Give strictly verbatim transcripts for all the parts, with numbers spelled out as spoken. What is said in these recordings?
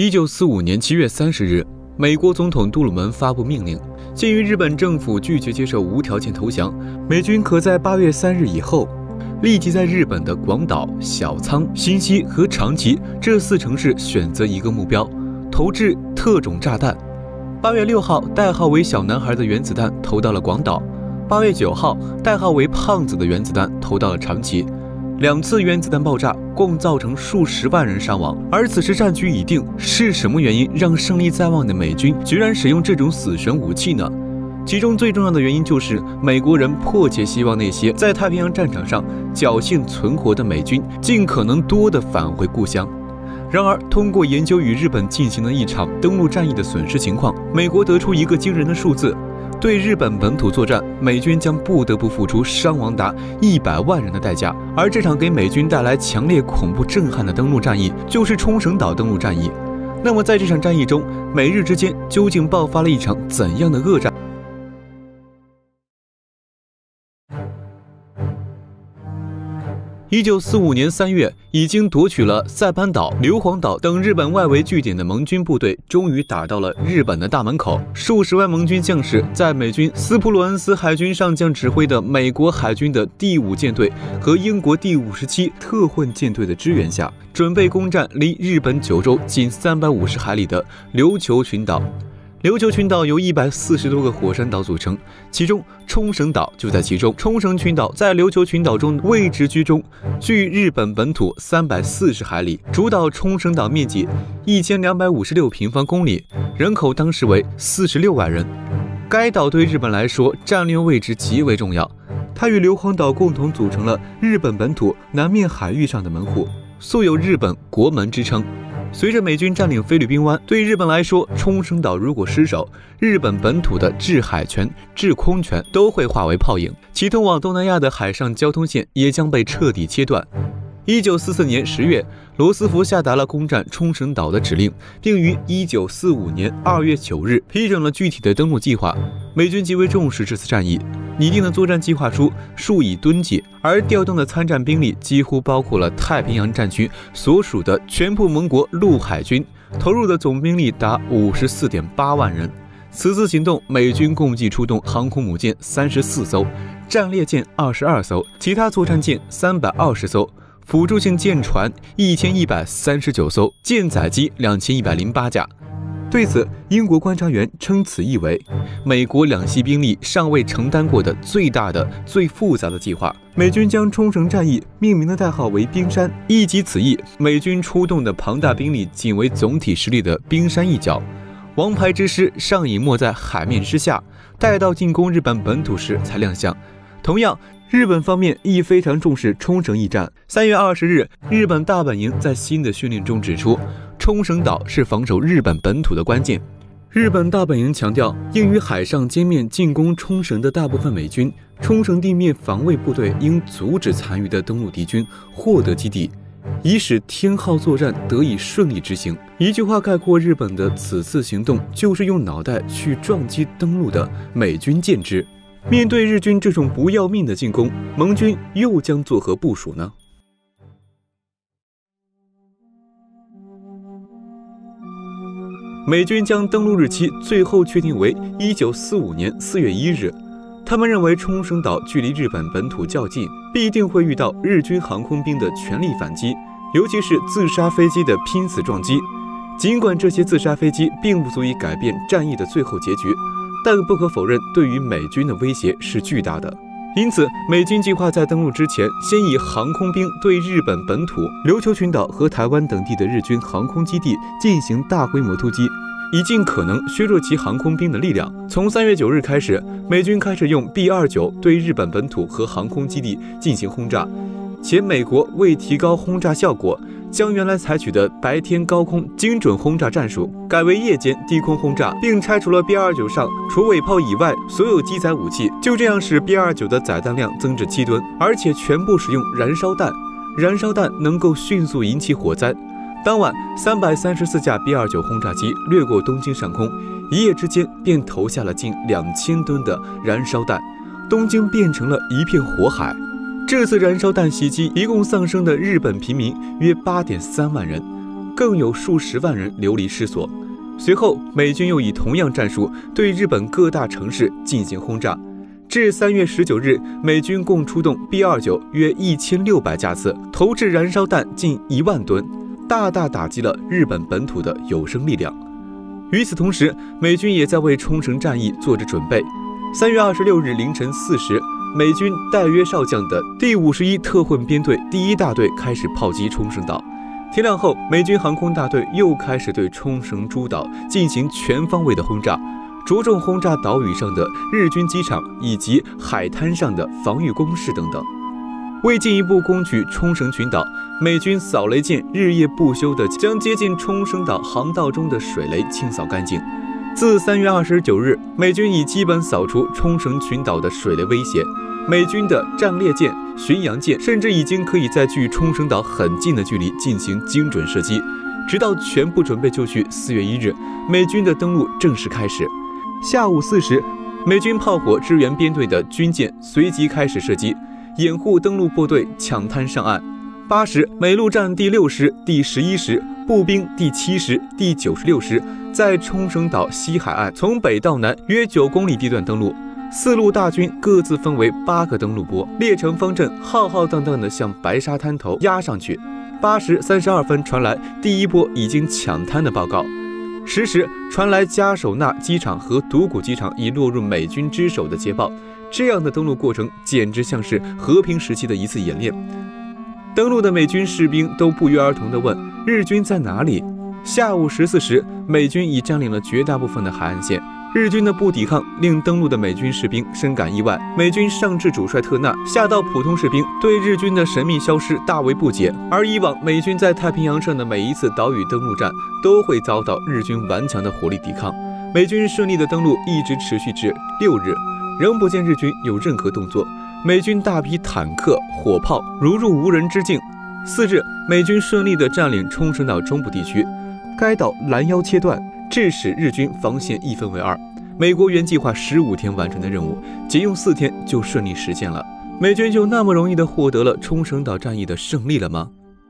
一九四五年七月三十日，美国总统杜鲁门发布命令，鉴于日本政府拒绝接受无条件投降，美军可在八月三日以后，立即在日本的广岛、小仓、新西和长崎这四城市选择一个目标，投掷特种炸弹。八月六号，代号为小男孩的原子弹投到了广岛；八月九号，代号为胖子的原子弹投到了长崎。两次原子弹爆炸共造成数十万人伤亡，而此时战局已定，是什么原因让胜利在望的美军居然使用这种死神武器呢？其中最重要的原因就是美国人迫切希望那些在太平洋战场上侥幸存活的美军尽可能多地返回故乡。然而，通过研究与日本进行的一场登陆战役的损失情况，美国得出一个惊人的数字：对日本本土作战，美军将不得不付出伤亡达一百万人的代价。而这场给美军带来强烈恐怖震撼的登陆战役，就是冲绳岛登陆战役。那么，在这场战役中，美日之间究竟爆发了一场怎样的恶战？一九四五年三月，已经夺取了塞班岛、硫磺岛等日本外围据点的盟军部队，终于打到了日本的大门口。数十万盟军将士在美军斯普鲁恩斯海军上将指挥的美国海军的第五舰队和英国第五十七特混舰队的支援下，准备攻占离日本九州仅三百五十海里的琉球群岛。琉球群岛由一百四十多个火山岛组成，其中冲绳岛就在其中。冲绳群岛在琉球群岛中位置居中，距日本本土三百四十海里。主岛冲绳岛面积一千两百五十六平方公里，人口当时为四十六万人。该岛对日本来说战略位置极为重要，它与硫磺岛共同组成了日本本土南面海域上的门户，素有日本国门之称。随着美军占领菲律宾湾，对日本来说，冲绳岛如果失守，日本本土的制海权、制空权都会化为泡影，其通往东南亚的海上交通线也将被彻底切断。一九四四年十月，罗斯福下达了攻占冲绳岛的指令，并于一九四五年二月九日批准了具体的登陆计划。美军极为重视这次战役，拟定的作战计划书数以吨计，而调动的参战兵力几乎包括了太平洋战区所属的全部盟国陆海军，投入的总兵力达五十四点八万人。此次行动，美军共计出动航空母舰三十四艘，战列舰二十二艘，其他作战舰三百二十艘。辅助性舰船一千一百三十九艘，舰载机两千一百零八架。对此，英国观察员称此意为美国两栖兵力尚未承担过的最大的、最复杂的计划。美军将冲绳战役命名的代号为冰山，意即此役美军出动的庞大兵力仅为总体实力的冰山一角。王牌之师尚隐没在海面之下，待到进攻日本本土时才亮相。同样，日本方面亦非常重视冲绳一战。三月二十日，日本大本营在新的训练中指出，冲绳岛是防守日本本土的关键。日本大本营强调，应于海上歼灭进攻冲绳的大部分美军，冲绳地面防卫部队应阻止残余的登陆敌军获得基地，以使天号作战得以顺利执行。一句话概括日本的此次行动，就是用脑袋去撞击登陆的美军舰只。面对日军这种不要命的进攻，盟军又将作何部署呢？美军将登陆日期最后确定为一九四五年四月一日。他们认为冲绳岛距离日本本土较近，必定会遇到日军航空兵的全力反击，尤其是自杀飞机的拼死撞击。尽管这些自杀飞机并不足以改变战役的最后结局，但不可否认，对于美军的威胁是巨大的。因此，美军计划在登陆之前，先以航空兵对日本本土、琉球群岛和台湾等地的日军航空基地进行大规模突击，以尽可能削弱其航空兵的力量。从三月九日开始，美军开始用 B 二十九 对日本本土和航空基地进行轰炸，且美国为提高轰炸效果，将原来采取的白天高空精准轰炸战术改为夜间低空轰炸，并拆除了 B 二十九 上除尾炮以外所有机载武器，就这样使 B 二十九 的载弹量增至七吨，而且全部使用燃烧弹。燃烧弹能够迅速引起火灾。当晚，三百三十四架 B 二十九 轰炸机掠过东京上空，一夜之间便投下了近两千吨的燃烧弹，东京变成了一片火海。这次燃烧弹袭击一共丧生的日本平民约 八点三万人， 更有数十万人流离失所。随后，美军又以同样战术对日本各大城市进行轰炸。至三月十九日，美军共出动 B 二十九 约一千六百架次，投掷燃烧弹近一万吨，大大打击了日本本土的有生力量。与此同时，美军也在为冲绳战役做着准备。三月二十六日凌晨四时，美军戴约少将的第五十一特混编队第一大队开始炮击冲绳岛。天亮后，美军航空大队又开始对冲绳诸岛进行全方位的轰炸，着重轰炸岛屿上的日军机场以及海滩上的防御工事等等。为进一步攻取冲绳群岛，美军扫雷舰日夜不休地将接近冲绳岛航道中的水雷清扫干净。自三月二十九日，美军已基本扫除冲绳群岛的水雷威胁。美军的战列舰、巡洋舰甚至已经可以在距冲绳岛很近的距离进行精准射击。直到全部准备就绪，四月一日，美军的登陆正式开始。下午四时，美军炮火支援编队的军舰随即开始射击，掩护登陆部队抢滩上岸。八时，美陆战第六师、第十一师、步兵第七师、第九十六师在冲绳岛西海岸从北到南约九公里地段登陆。四路大军各自分为八个登陆波，列成方阵，浩浩荡荡地向白沙滩头压上去。八时三十二分传来第一波已经抢滩的报告。十时传来加首纳机场和独谷机场已落入美军之手的捷报。这样的登陆过程简直像是和平时期的一次演练。登陆的美军士兵都不约而同地问：日军在哪里？下午十四时，美军已占领了绝大部分的海岸线。日军的不抵抗令登陆的美军士兵深感意外。美军上至主帅特纳，下到普通士兵，对日军的神秘消失大为不解。而以往美军在太平洋上的每一次岛屿登陆战，都会遭到日军顽强的火力抵抗。美军顺利的登陆一直持续至六日，仍不见日军有任何动作。美军大批坦克、火炮如入无人之境。四日，美军顺利地占领冲绳岛中部地区，该岛拦腰切断，致使日军防线一分为二。美国原计划十五天完成的任务，仅用四天就顺利实现了。美军就那么容易地获得了冲绳岛战役的胜利了吗？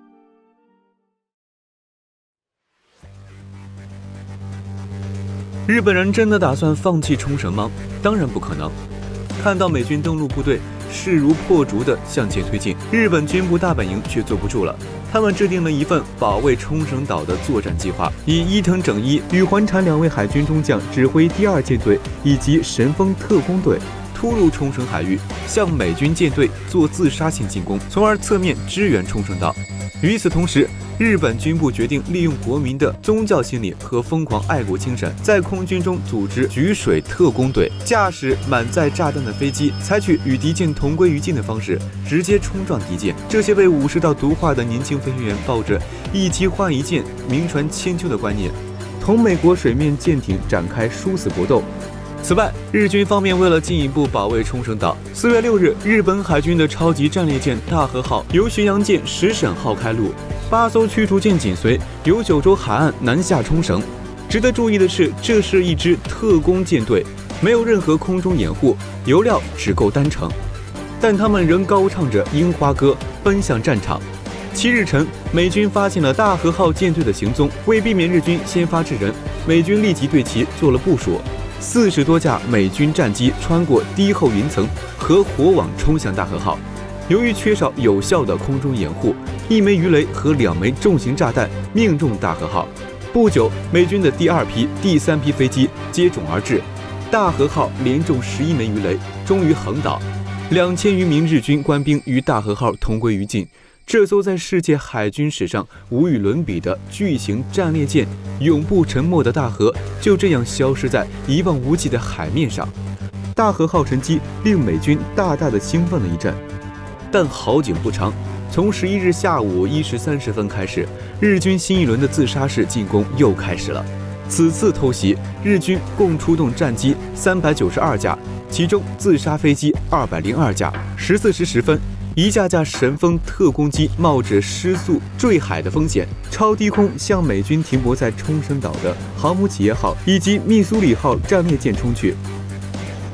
日本人真的打算放弃冲绳吗？当然不可能。看到美军登陆部队势如破竹地向前推进，日本军部大本营却坐不住了。他们制定了一份保卫冲绳岛的作战计划，以伊藤整一与环产两位海军中将指挥第二舰队以及神风特工队突入冲绳海域，向美军舰队做自杀性进攻，从而侧面支援冲绳岛。与此同时，日本军部决定利用国民的宗教心理和疯狂爱国精神，在空军中组织举水特工队，驾驶满载炸弹的飞机，采取与敌舰同归于尽的方式，直接冲撞敌舰。这些被武士道毒化的年轻飞行员，抱着一机换一舰、名传千秋的观念，同美国水面舰艇展开殊死搏斗。此外，日军方面为了进一步保卫冲绳岛，四月六日，日本海军的超级战列舰大和号由巡洋舰石审号开路，八艘驱逐舰紧随，由九州海岸南下冲绳。值得注意的是，这是一支特工舰队，没有任何空中掩护，油料只够单程，但他们仍高唱着樱花歌奔向战场。七日晨，美军发现了大和号舰队的行踪，为避免日军先发制人，美军立即对其做了部署。四十多架美军战机穿过低厚云层和火网冲向大和号。由于缺少有效的空中掩护，一枚鱼雷和两枚重型炸弹命中大和号。不久，美军的第二批、第三批飞机接踵而至，大和号连中十一枚鱼雷，终于横倒。两千余名日军官兵与大和号同归于尽。这艘在世界海军史上无与伦比的巨型战列舰，永不沉没的大和就这样消失在一望无际的海面上。大和号沉机令美军大大的兴奋了一阵，但好景不长。从十一日下午一时三十分开始，日军新一轮的自杀式进攻又开始了。此次偷袭，日军共出动战机三百九十二架，其中自杀飞机二百零二架。十四时十分。一架架神风特攻机冒着失速坠海的风险，超低空向美军停泊在冲绳岛的航母企业号以及密苏里号战列舰冲去。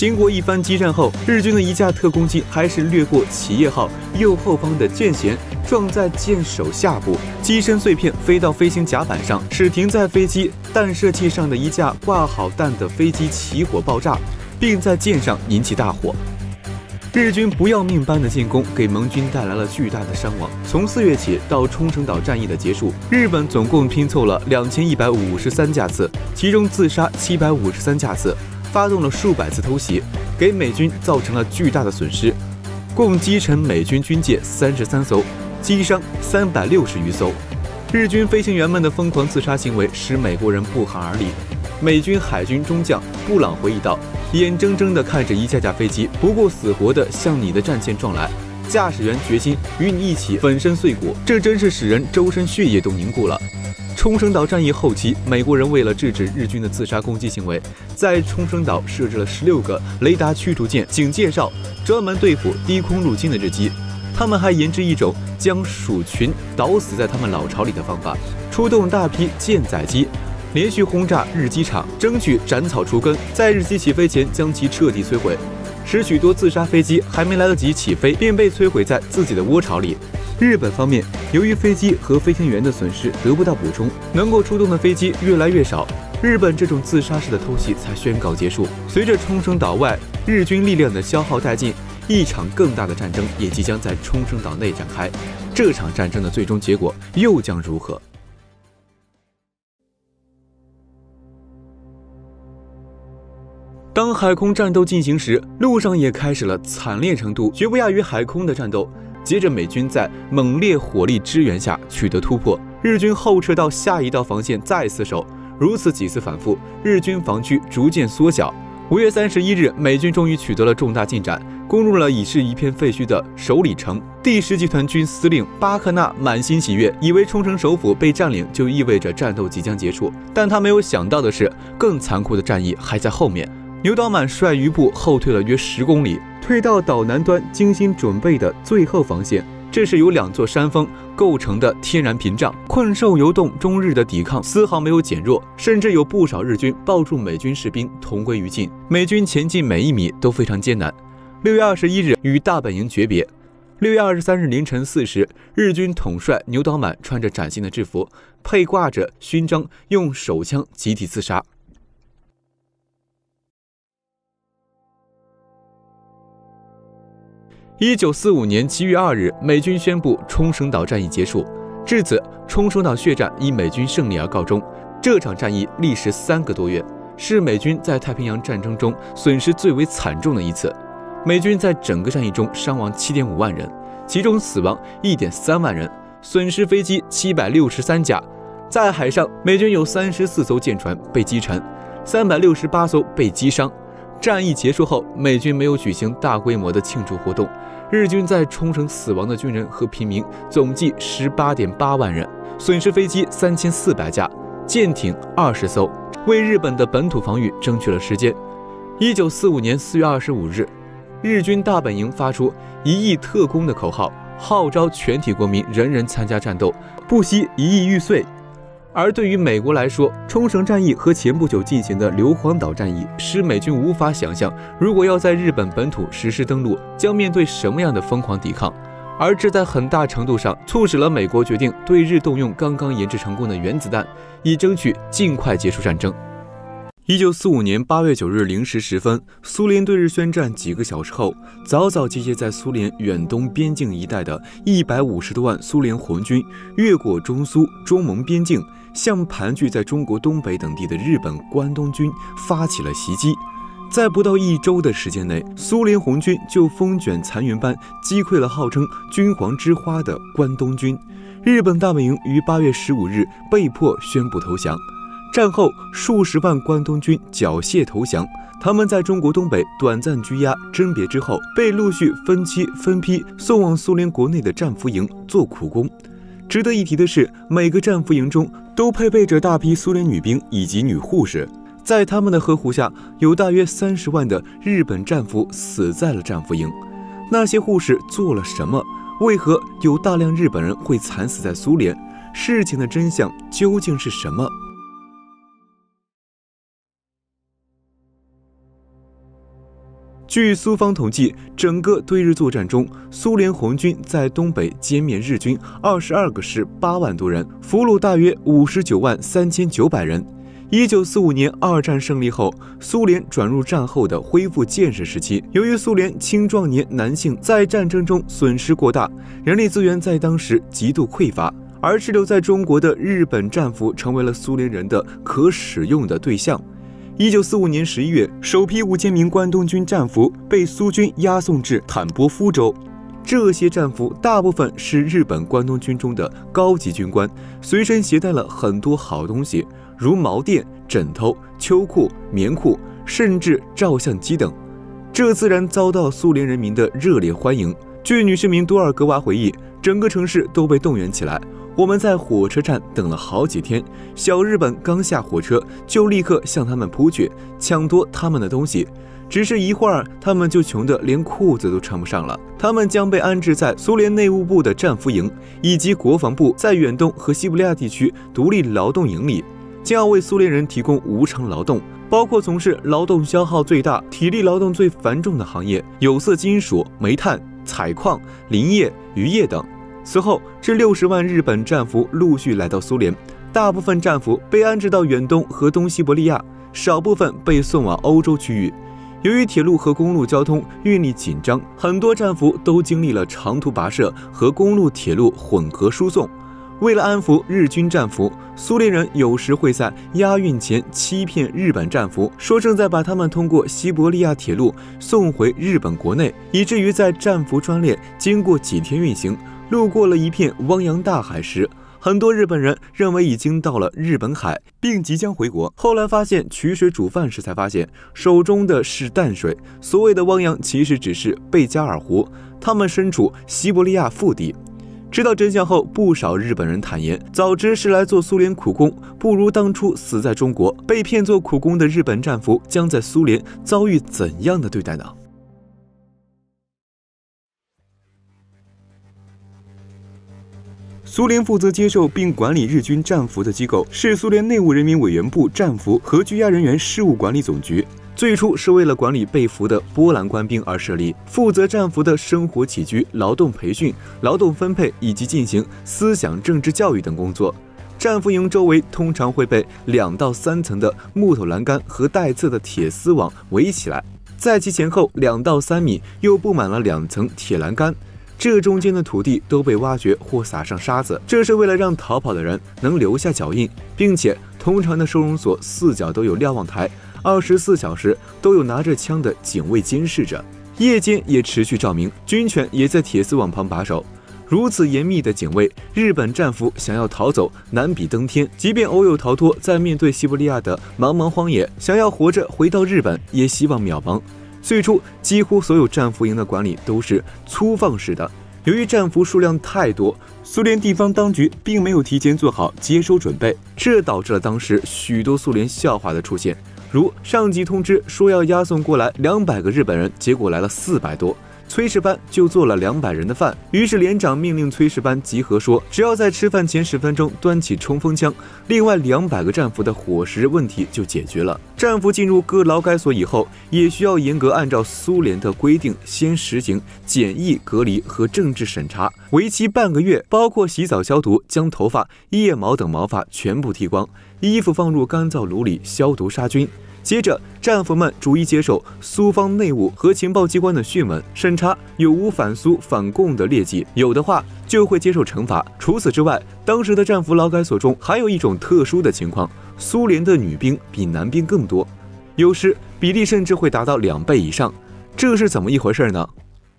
经过一番激战后，日军的一架特攻机还是掠过企业号右后方的舰舷，撞在舰首下部，机身碎片飞到飞行甲板上，使停在飞机弹射器上的一架挂好弹的飞机起火爆炸，并在舰上引起大火。日军不要命般的进攻给盟军带来了巨大的伤亡。从四月起到冲绳岛战役的结束，日本总共拼凑了两千一百五十三架次，其中自杀七百五十三架次，发动了数百次偷袭，给美军造成了巨大的损失，共击沉美军军舰三十三艘，击伤三百六十余艘。日军飞行员们的疯狂自杀行为使美国人不寒而栗。美军海军中将布朗回忆道：“眼睁睁地看着一架架飞机不顾死活地向你的战舰撞来，驾驶员决心与你一起粉身碎骨，这真是使人周身血液都凝固了。”冲绳岛战役后期，美国人为了制止日军的自杀攻击行为，在冲绳岛设置了十六个雷达驱逐舰、警戒哨，专门对付低空入侵的日机。他们还研制一种将鼠群捣死在他们老巢里的方法，出动大批舰载机，连续轰炸日机场，争取斩草除根，在日机起飞前将其彻底摧毁，使许多自杀飞机还没来得及起飞，便被摧毁在自己的窝巢里。日本方面，由于飞机和飞行员的损失得不到补充，能够出动的飞机越来越少，日本这种自杀式的偷袭才宣告结束。随着冲绳岛外日军力量的消耗殆尽，一场更大的战争也即将在冲绳岛内展开。这场战争的最终结果又将如何？当海空战斗进行时，陆上也开始了惨烈程度绝不亚于海空的战斗。接着，美军在猛烈火力支援下取得突破，日军后撤到下一道防线再次守，如此几次反复，日军防区逐渐缩小。五月三十一日，美军终于取得了重大进展，攻入了已是一片废墟的首里城。第十集团军司令巴克纳满心喜悦，以为冲绳首府被占领就意味着战斗即将结束，但他没有想到的是，更残酷的战役还在后面。牛岛满率余部后退了约十公里，退到岛南端精心准备的最后防线。这是由两座山峰构成的天然屏障，困兽犹斗中日的抵抗丝毫没有减弱，甚至有不少日军抱住美军士兵同归于尽。美军前进每一米都非常艰难。六月二十一日与大本营诀别。六月二十三日凌晨四时，日军统帅牛岛满穿着崭新的制服，佩挂着勋章，用手枪集体自杀。一九四五年七月二日，美军宣布冲绳岛战役结束。至此，冲绳岛血战以美军胜利而告终。这场战役历时三个多月，是美军在太平洋战争中损失最为惨重的一次。美军在整个战役中伤亡 七点五万人，其中死亡 一点三万人，损失飞机七百六十三架。在海上，美军有三十四艘舰船被击沉，三百六十八艘被击伤。战役结束后，美军没有举行大规模的庆祝活动。日军在冲绳死亡的军人和平民总计 十八点八万人，损失飞机三千四百架，舰艇二十艘，为日本的本土防御争取了时间。一九四五年四月二十五日，日军大本营发出一亿特攻的口号，号召全体国民人人参加战斗，不惜一亿玉碎。而对于美国来说，冲绳战役和前不久进行的硫磺岛战役使美军无法想象，如果要在日本本土实施登陆，将面对什么样的疯狂抵抗。而这在很大程度上促使了美国决定对日动用刚刚研制成功的原子弹，以争取尽快结束战争。一九四五年八月九日零时十分，苏联对日宣战几个小时后，早早集结在苏联远东边境一带的一百五十多万苏联红军越过中苏、中蒙边境，向盘踞在中国东北等地的日本关东军发起了袭击。在不到一周的时间内，苏联红军就风卷残云般击溃了号称君皇之花的关东军。日本大本营于八月十五日被迫宣布投降。战后，数十万关东军缴械投降。他们在中国东北短暂拘押甄别之后，被陆续分期分批送往苏联国内的战俘营做苦工。值得一提的是，每个战俘营中都配备着大批苏联女兵以及女护士。在他们的呵护下，有大约三十万的日本战俘死在了战俘营。那些护士做了什么？为何有大量日本人会惨死在苏联？事情的真相究竟是什么？ 据苏方统计，整个对日作战中，苏联红军在东北歼灭日军二十二个师八万多人，俘虏大约五十九万三千九百人。一九四五年二战胜利后，苏联转入战后的恢复建设时期。由于苏联青壮年男性在战争中损失过大，人力资源在当时极度匮乏，而滞留在中国的日本战俘成为了苏联人的可使用的对象。一九四五年十一月，首批五千名关东军战俘被苏军押送至坦波夫州。这些战俘大部分是日本关东军中的高级军官，随身携带了很多好东西，如毛垫、枕头、秋裤、棉裤，甚至照相机等。这自然遭到苏联人民的热烈欢迎。据女市民多尔格娃回忆，整个城市都被动员起来。我们在火车站等了好几天，小日本刚下火车就立刻向他们扑去，抢夺他们的东西。只是一会儿，他们就穷得连裤子都穿不上了。他们将被安置在苏联内务部的战俘营，以及国防部在远东和西伯利亚地区独立劳动营里，将要为苏联人提供无偿劳动，包括从事劳动消耗最大、体力劳动最繁重的行业，有色金属、煤炭、采矿、林业、渔业等。此后，这六十万日本战俘陆续来到苏联，大部分战俘被安置到远东和东西伯利亚，少部分被送往欧洲区域。由于铁路和公路交通运力紧张，很多战俘都经历了长途跋涉和公路铁路混合输送。为了安抚日军战俘，苏联人有时会在押运前欺骗日本战俘，说正在把他们通过西伯利亚铁路送回日本国内，以至于在战俘专列经过几天运行，路过了一片汪洋大海时，很多日本人认为已经到了日本海，并即将回国。后来发现取水煮饭时，才发现手中的是淡水。所谓的汪洋其实只是贝加尔湖，他们身处西伯利亚腹地。知道真相后，不少日本人坦言，早知是来做苏联苦工，不如当初死在中国。被骗做苦工的日本战俘将在苏联遭遇怎样的对待呢？苏联负责接受并管理日军战俘的机构是苏联内务人民委员部战俘和拘押人员事务管理总局。最初是为了管理被俘的波兰官兵而设立，负责战俘的生活起居、劳动培训、劳动分配以及进行思想政治教育等工作。战俘营周围通常会被两到三层的木头栏杆和带刺的铁丝网围起来，在其前后两到三米又布满了两层铁栏杆，这中间的土地都被挖掘或撒上沙子，这是为了让逃跑的人能留下脚印，并且通常的收容所四角都有瞭望台，二十四小时都有拿着枪的警卫监视着，夜间也持续照明，军犬也在铁丝网旁把守。如此严密的警卫，日本战俘想要逃走难比登天，即便偶有逃脱，在面对西伯利亚的茫茫荒野，想要活着回到日本也希望渺茫。最初几乎所有战俘营的管理都是粗放式的，由于战俘数量太多，苏联地方当局并没有提前做好接收准备，这导致了当时许多苏联笑话的出现，如上级通知说要押送过来两百个日本人，结果来了四百多，炊事班就做了两百人的饭。于是连长命令炊事班集合说，只要在吃饭前十分钟端起冲锋枪，另外两百个战俘的伙食问题就解决了。战俘进入各劳改所以后，也需要严格按照苏联的规定，先实行检疫、隔离和政治审查，为期半个月，包括洗澡消毒，将头发、腋毛等毛发全部剃光，衣服放入干燥炉里消毒杀菌。接着，战俘们逐一接受苏方内务和情报机关的讯问审查，有无反苏反共的劣迹，有的话就会接受惩罚。除此之外，当时的战俘劳改所中还有一种特殊的情况，苏联的女兵比男兵更多，有时比例甚至会达到两倍以上。这是怎么一回事呢？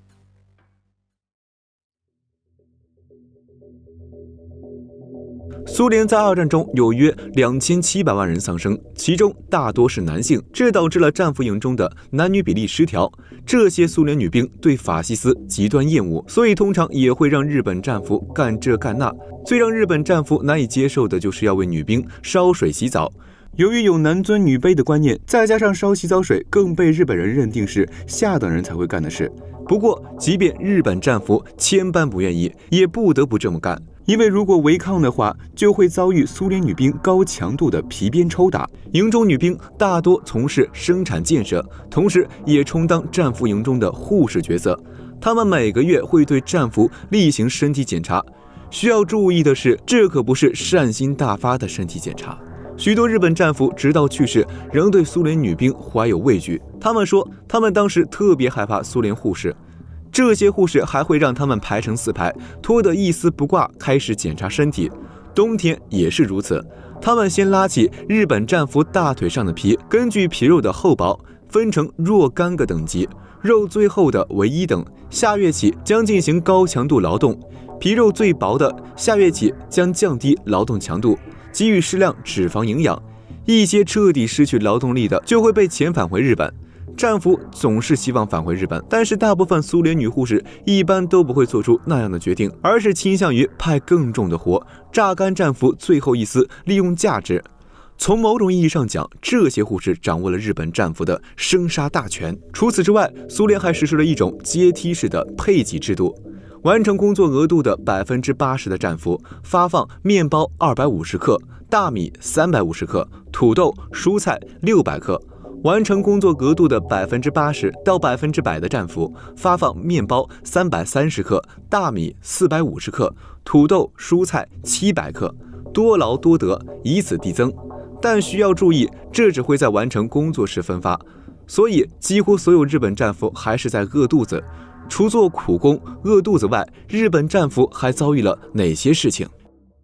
苏联在二战中有约两千七百万人丧生，其中大多是男性，这导致了战俘营中的男女比例失调。这些苏联女兵对法西斯极端厌恶，所以通常也会让日本战俘干这干那。最让日本战俘难以接受的就是要为女兵烧水洗澡。 由于有男尊女卑的观念，再加上烧洗澡水更被日本人认定是下等人才会干的事。不过，即便日本战俘千般不愿意，也不得不这么干。因为如果违抗的话，就会遭遇苏联女兵高强度的皮鞭抽打。营中女兵大多从事生产建设，同时也充当战俘营中的护士角色。他们每个月会对战俘例行身体检查。需要注意的是，这可不是善心大发的身体检查。许多日本战俘直到去世，仍对苏联女兵怀有畏惧。他们说，他们当时特别害怕苏联护士。这些护士还会让他们排成四排，脱得一丝不挂，开始检查身体。冬天也是如此，他们先拉起日本战俘大腿上的皮，根据皮肉的厚薄分成若干个等级，肉最厚的为一等，下月起将进行高强度劳动；皮肉最薄的，下月起将降低劳动强度，给予适量脂肪营养。一些彻底失去劳动力的就会被遣返回日本。战俘总是希望返回日本，但是大部分苏联女护士一般都不会做出那样的决定，而是倾向于派更重的活，榨干战俘最后一丝利用价值。从某种意义上讲，这些护士掌握了日本战俘的生杀大权。除此之外，苏联还实施了一种阶梯式的配给制度。完成工作额度的百分之八十的战俘发放面包二百五十克、大米三百五十克、土豆、蔬菜六百克。完成工作额度的百分之八十到百分之百的战俘发放面包三百三十克、大米四百五十克、土豆、蔬菜七百克，多劳多得，以此递增。但需要注意，这只会在完成工作时分发，所以几乎所有日本战俘还是在饿肚子。除做苦工饿肚子外，日本战俘还遭遇了哪些事情？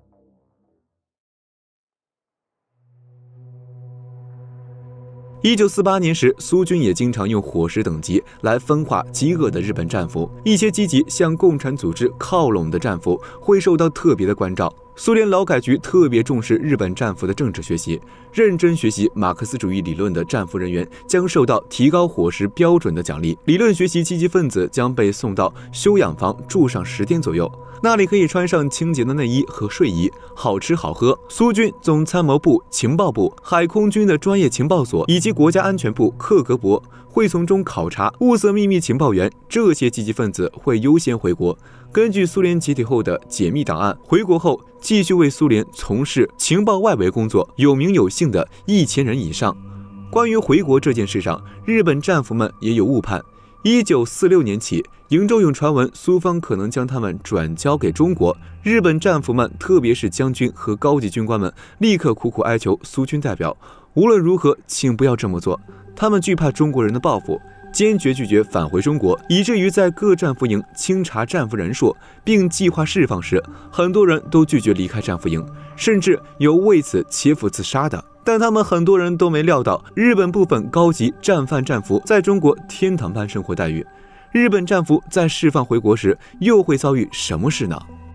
一九四八年时，苏军也经常用伙食等级来分化饥饿的日本战俘。一些积极向共产组织靠拢的战俘会受到特别的关照。苏联劳改局特别重视日本战俘的政治学习，认真学习马克思主义理论的战俘人员将受到提高伙食标准的奖励。理论学习积极分子将被送到休养房住上十天左右，那里可以穿上清洁的内衣和睡衣，好吃好喝。苏军总参谋部、情报部、海空军的专业情报所以及国家安全部克格勃会从中考察物色秘密情报员，这些积极分子会优先回国，根据苏联解体后的解密档案，回国后继续为苏联从事情报外围工作，有名有姓的一千人以上。关于回国这件事上，日本战俘们也有误判。一九四六年起，瀛洲有传闻苏方可能将他们转交给中国，日本战俘们，特别是将军和高级军官们，立刻苦苦哀求苏军代表，无论如何，请不要这么做。他们惧怕中国人的报复，坚决拒绝返回中国，以至于在各战俘营清查战俘人数并计划释放时，很多人都拒绝离开战俘营，甚至有为此切腹自杀的。但他们很多人都没料到，日本部分高级战犯战俘在中国天堂般生活待遇，日本战俘在释放回国时又会遭遇什么事呢？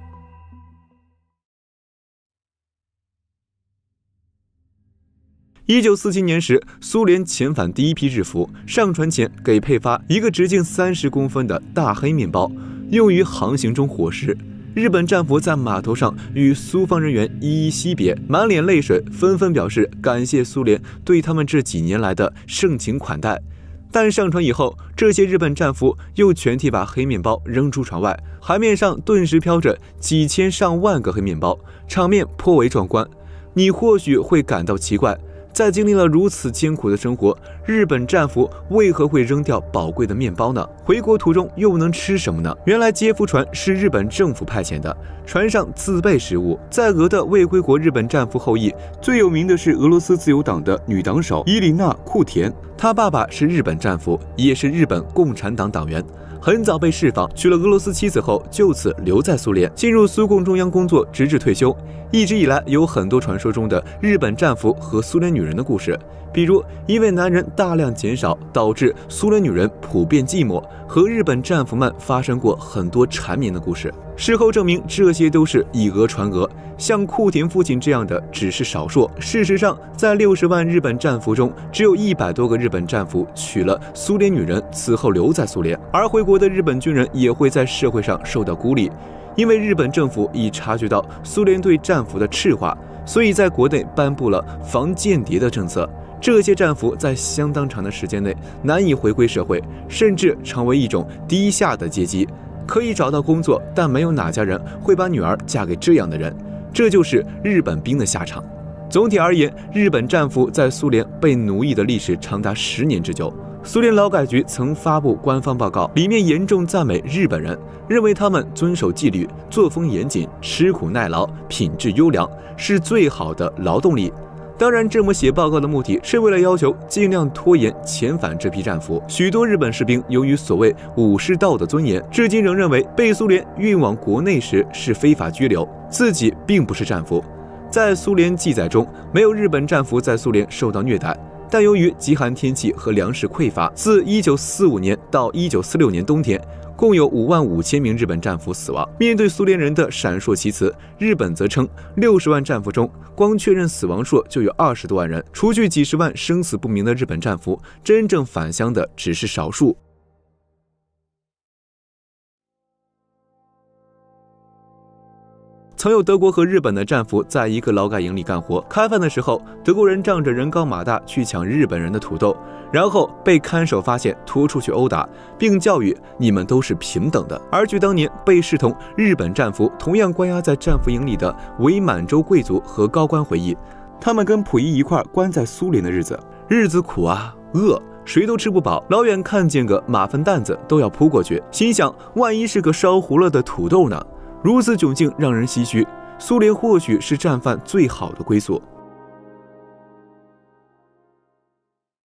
一九四七年时，苏联遣返第一批日俘，上船前给配发一个直径三十公分的大黑面包，用于航行中伙食。日本战俘在码头上与苏方人员一一惜别，满脸泪水，纷纷表示感谢苏联对他们这几年来的盛情款待。但上船以后，这些日本战俘又全体把黑面包扔出船外，海面上顿时飘着几千上万个黑面包，场面颇为壮观。你或许会感到奇怪，在经历了如此艰苦的生活，日本战俘为何会扔掉宝贵的面包呢？回国途中又能吃什么呢？原来接俘船是日本政府派遣的，船上自备食物。在俄的未归国日本战俘后裔最有名的是俄罗斯自由党的女党首伊琳娜·库田，她爸爸是日本战俘，也是日本共产党党员。很早被释放，娶了俄罗斯妻子后，就此留在苏联，进入苏共中央工作，直至退休。一直以来，有很多传说中的日本战俘和苏联女人的故事，比如因为男人大量减少，导致苏联女人普遍寂寞，和日本战俘们发生过很多缠绵的故事。事后证明，这些都是以讹传讹，像库田父亲这样的只是少数。事实上，在六十万日本战俘中，只有一百多个日本战俘娶了苏联女人，此后留在苏联，而回国的日本军人也会在社会上受到孤立。因为日本政府已察觉到苏联对战俘的赤化， 所以在国内颁布了防间谍的政策。这些战俘在相当长的时间内难以回归社会，甚至成为一种低下的阶级，可以找到工作，但没有哪家人会把女儿嫁给这样的人。这就是日本兵的下场。总体而言，日本战俘在苏联被奴役的历史长达十年之久。苏联劳改局曾发布官方报告，里面严重赞美日本人，认为他们遵守纪律，作风严谨，吃苦耐劳，品质优良，是最好的劳动力。当然，这么写报告的目的是为了要求尽量拖延遣返这批战俘。许多日本士兵由于所谓武士道的尊严，至今仍认为被苏联运往国内时是非法拘留，自己并不是战俘。在苏联记载中，没有日本战俘在苏联受到虐待，但由于极寒天气和粮食匮乏，自一九四五年到一九四六年冬天，共有五万五千名日本战俘死亡。面对苏联人的闪烁其词，日本则称六十万战俘中，光确认死亡数就有二十多万人，除去几十万生死不明的日本战俘，真正返乡的只是少数。曾有德国和日本的战俘在一个劳改营里干活，开饭的时候，德国人仗着人高马大去抢日本人的土豆，然后被看守发现，拖出去殴打，并教育你们都是平等的。而据当年被视同日本战俘同样关押在战俘营里的伪满洲贵族和高官回忆，他们跟溥仪一块关在苏联的日子，日子苦啊，饿，谁都吃不饱，老远看见个马粪担子都要扑过去，心想万一是个烧糊了的土豆呢？如此窘境让人唏嘘，苏联或许是战犯最好的归宿。